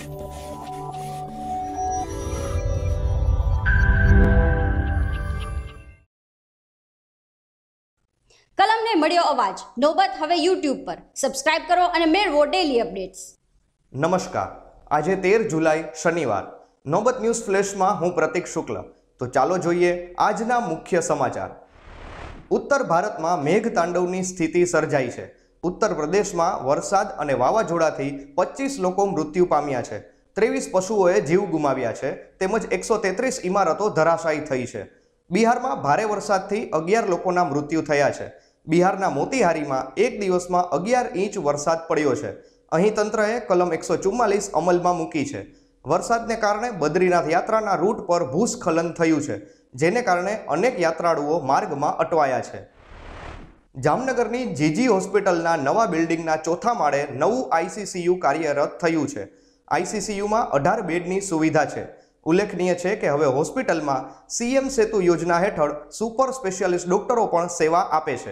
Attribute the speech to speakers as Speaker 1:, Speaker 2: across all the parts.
Speaker 1: કલમને મળ્યો અવાજ. નોબત હવે YouTube પર. સબસ્ક્રાઇબ કરો અને મેળવો ડેલી અપડેટ્સ.
Speaker 2: નમસ્કાર. આજે 13 જુલાઈ શનિવાર. નોબત ન્યૂઝ ફ્લેશમાં હું પ્રતિક શુક્લ. તો ચાલો જોઈએ આજના મુખ્ય સમાચાર. ઉત્તર ભારતમાં મેઘતાંડવની સ્થિતિ સર્જાઈ છે. ઉત્તર પ્રદેશમાં વરસાદ અને વાવાઝોડાથી 25 લોકો મૃત્યુ પામ્યા છે. 23 પશુઓએ જીવ ગુમાવ્યા છે તેમજ 133 ઇમારતો ધરાશાયી થઈ છે. બિહારમાં ભારે વરસાદથી 11 લોકોના મૃત્યુ થયા છે. બિહારના મોતીહારીમાં એક દિવસમાં 11 ઇંચ વરસાદ પડ્યો છે. અહીં તંત્રએ કલમ 144 અમલમાં મૂકી છે. વરસાદને કારણે બદ્રીનાથ યાત્રાના રૂટ પર ભૂસ્ખલન થયું છે, જેને કારણે અનેક યાત્રાળુઓ માર્ગમાં અટવાયા છે. જામનગરની જીજી હોસ્પિટલના નવા બિલ્ડિંગના ચોથા માળે નવું ICCU કાર્યરત થયું છે. ICCUમાં 18 બેડની સુવિધા છે. ઉલ્લેખનીય છે કે હવે હોસ્પિટલમાં CM સેતુ યોજના હેઠળ સુપર સ્પેશિયાલિસ્ટ ડોક્ટરો પણ સેવા આપે છે.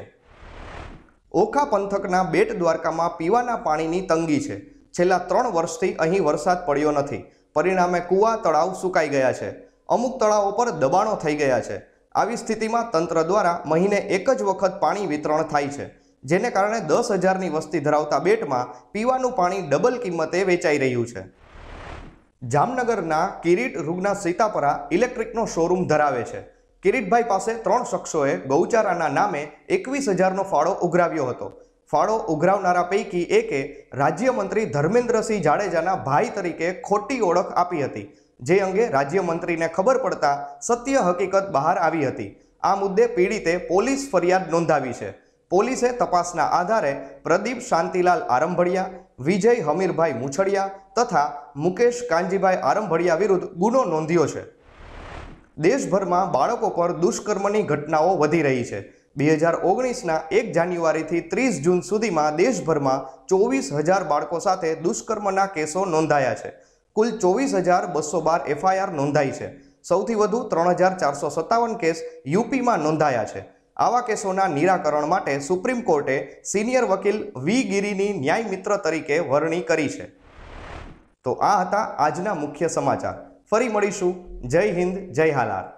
Speaker 2: ઓખા પંથકના બેટ દ્વારકામાં પીવાના પાણીની તંગી છે. છેલ્લા 3 વર્ષથી અહીં વરસાદ પડ્યો નથી. પરિણામે કૂવા તળાવ સુકાઈ ગયા છે. અમુક તળાવો પર દબાણો થઈ ગયા છે. આવી સ્થિતિમાં તંત્ર દ્વારા મહિને એક જ વખત પાણી વિતરણ થાય છે, જેને કારણે 10,000ની વસ્તી ધરાવતા બેટમાં પીવાનું પાણી ડબલ કિંમતે વેચાઈ રહ્યું છે. જામનગરના કિરીટ રૂગના સીતાપરા ઇલેક્ટ્રિકનો શોરૂમ ધરાવે છે. કિરીટભાઈ પાસે 3 શખ્સોએ ગૌચારાના નામે 21,000નો ફાળો ઉઘરાવ્યો હતો. ફાળો ઉઘરાવનારા પૈકી એકે રાજ્યમંત્રી ધર્મેન્દ્રસિંહ જાડેજાના ભાઈ તરીકે ખોટી ઓળખ આપી હતી, જે અંગે રાજ્યમંત્રીને ખબર પડતા સત્ય હકીકત બહાર આવી હતી. આ મુદ્દે પીડિતે પોલીસ ફરિયાદ નોંધાવી છે. પોલીસે તપાસના આધારે પ્રદીપ શાંતિલાલ આરંભડિયા, વિજય હમીરભાઈ મુછડિયા તથા મુકેશ કાંજીભાઈ આરંભડિયા વિરુદ્ધ ગુનો નોંધ્યો છે. દેશભરમાં બાળકો પર દુષ્કર્મની ઘટનાઓ વધી રહી છે. 2019ના 1 જાન્યુઆરીથી 30 જૂન સુધીમાં દેશભરમાં 24,000 બાળકો સાથે દુષ્કર્મના કેસો નોંધાયા છે. કુલ 24,212 FIR નોંધાઈ છે. સૌથી વધુ 3,457 કેસ યુપીમાં નોંધાયા છે. આવા કેસોના નિરાકરણ માટે સુપ્રીમ કોર્ટે સિનિયર વકીલ વી ગિરીની ન્યાય મિત્ર તરીકે વરણી કરી છે. તો આ હતા આજના મુખ્ય સમાચાર. ફરી મળીશું. જય હિન્દ, જય હાલાર.